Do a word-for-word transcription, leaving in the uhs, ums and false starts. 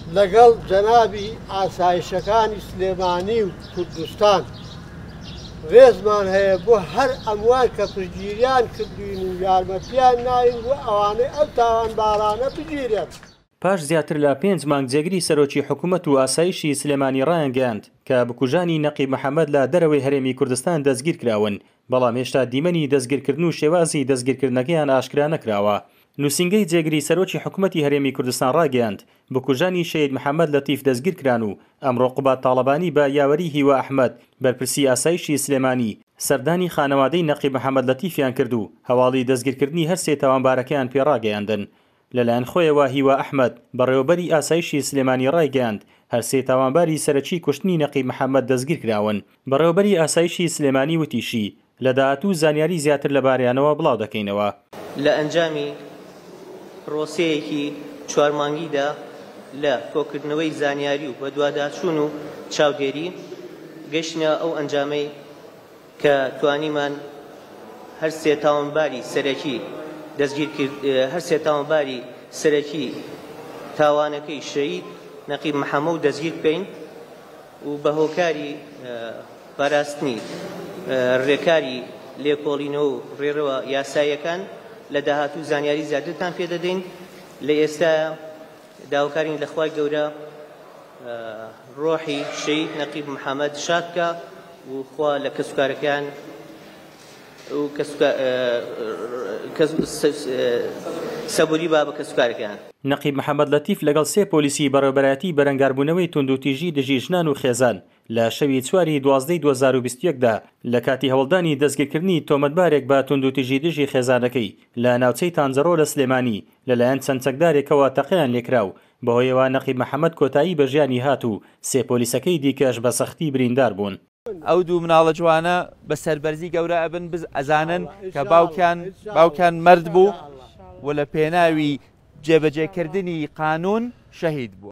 لەگەڵ جەنابی ئاسایشەکانی سلێمانی و کوردستان ڕێزمان هەیە بۆ هەر ئەموان کە پشتگیریان کردوین و یارمەتیان ناین بۆ ئەوانەی ئەو تاوانبارانە بگیرێن. پاش زیاتر لە پێنج مانگ جێگری سەرۆکی حکوومەت و ئاسایشی سلێمانی ڕایانگەاند کە بکوژانی نەقیب محەممەد لە دەرەوەی هەرێمی کوردستان دەستگیر کراون، بەڵام هێشتا دیمەنی دەستگیرکردن و شێوازی دەستگیرکردنەکەیان ئاشکرا نەکراوە. نووسنگەی جێگری سەرۆکی حکوومەتی هەرێمی کوردستان ڕاگەاند بکوژانی شەید محەممەد لەتیف دەستگیر کران و ئەمڕۆ قوبات تاڵەبانی بە یاوەری هیوا ئەحمەد بەرپرسی ئاسایشی سلێمانی سەردانی خانەوادەی نەقیب محەممەد لەتیفیان کرد و هەواڵی دەستگیرکردنی هەر سێ تاوانبارەکەیان پێڕاگەیاندن. لەلایەن خۆیەوە هیوا ئەحمەد بەڕێوەبەری ئاسایشی سلێمانی ڕایگەاند هەر سێ تاوانباری سەرەکی کوشتنی نەقیب محەممەد دەستگیر کراون. بەڕێوەبەری ئاسایشی سلێمانی وتیشی لە داهاتوو زانیاری زیاتر لەبارەیانەوە بڵاو دەکەینەوە. لە ئەنجامی پرۆسەیەکی چوار مانگیدا لە کۆکردنەوەی زانیاری و بەدواداچوون و چاودێری گەشتنە ئەو ئەنجامەی کە توانیمان هەر سێ تاوانباری سەرەکی دەستگیر کرد، هەر سێ تاوانباری سەرەکی تاوانەکەی شەید نەقیب محەممەد و دەستگیر بکەین و بە هۆکاری پاراستنی ڕێکاری لێکۆڵینەوە و ڕێڕەوە یاساییەکان لە داهاتوو زانیاری زیاترتان پێدەدەین. لە ئێستا داواکارین لە خوای گەورە ڕۆحی شەید نەقیب محەممەد شاد بکە و خوا لە کەسوکارەکان و سەبووری با بە کەسوکارەکان. نەقیب محەممەد لەتیف لەگەڵ سێ پۆلیسی بەڕێوەبەرایەتی بەرەنگاربوونەوەی توندوتیژی دژی ژنان و خێزان لە شەوی چواری دوازدەی دوو هەزار و بیست و یەکدا لە کاتی هەوڵدانی دەستگیرکردنی تۆمەتبارێک بە توندوتیژی دژی خێزانەکەی لە ناوچەی تانجەرۆ لە سلێمانی لەلایەن چەند چەکدارێکەوە تەقییان لێکراو، بەهۆیەوە نەقیب محەممەد کۆتایی بە ژیانی هات و سێ پۆلیسەکەی دیکەش بە سەختی بریندار بوون. ئەو دوو مناڵە جوانە بە سەربەرزی گەورە ئەبن بز ئەزانن کە باوکیان باوکیان مرد بوو و لە پێناوی جێبەجێکردنی قانون شەهید بووە.